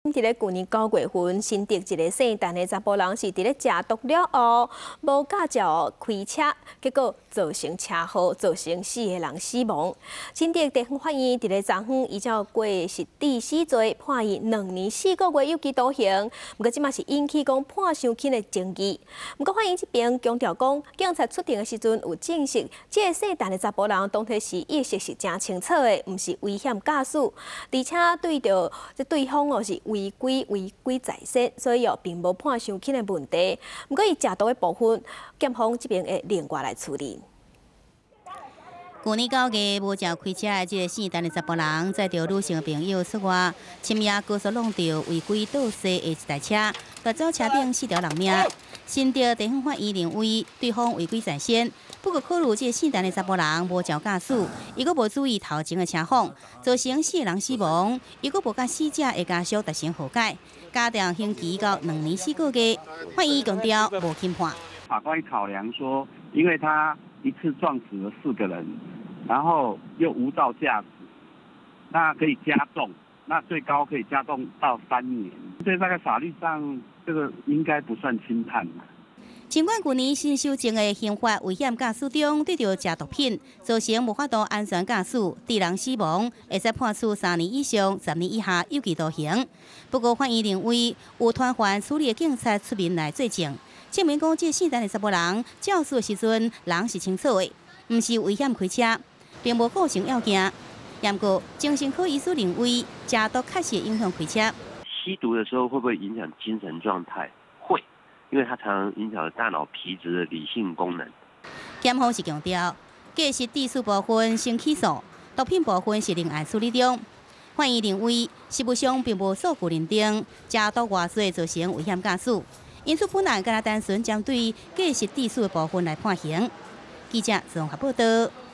伫咧去年9月份，新竹一个姓陈的查甫人是伫咧食毒了后，无驾照开车，结果造成车祸，造成4个人死亡。新竹地方法院伫咧昨昏依照过失致死罪，判伊2年4个月有期徒刑。不过即马是引起讲判伤轻的争议。不过法院这边强调讲，警察出庭的时阵有证实，这个姓陈的查甫人当天是意识是真清楚的，毋是危险驾驶，而且对着对方是违规在先，所以并无判伤轻的问题。不过伊食毒的部分，检方这边会另外来处理。 去年9月无照开车的这个姓陈的查甫人，载着女性的朋友出外，深夜高速弄着违规倒驶的一台车，夺走车顶4条人命。新竹地方法院认为对方违规在先，不过考虑这个姓陈的查甫人无照驾驶，伊阁无注意头前的车况，造成4个人死亡，伊阁无甲死者的家属达成和解，加定刑期到2年4个月。法院强调无轻判。 法官考量说，因为他一次撞死了4个人，然后又无照驾驶，那可以加重，那最高可以加重到3年。所以大概法律上这个应该不算轻判。 尽管去年新修正的刑法危险驾驶中对着食毒品造成无法度安全驾驶致人死亡，会使判处3年以上10年以下有期徒刑。不过法院认为有团犯处理的警察出面来作证，证明讲这姓陈的查甫人肇事的时阵人是清楚的，毋是危险开车，并无构成要件。不过精神科医师认为食毒确实影响开车。 吸毒的时候会不会影响精神状态？会，因为它常常影响了大脑皮质的理性功能。 检方是强调，过失致死部分先起诉，毒品部分是另案处理中。法院认为实务上并无数据认定食毒外罪造成危险驾驶，因此本案敢若单纯针对过失致死的部分来判刑。记者综合报道。